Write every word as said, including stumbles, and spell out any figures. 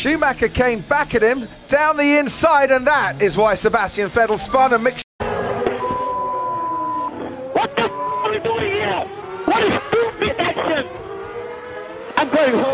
Schumacher came back at him down the inside, and that is why Sebastian Vettel spun and Mick. What the f are you doing here? What a stupid action! I'm going home.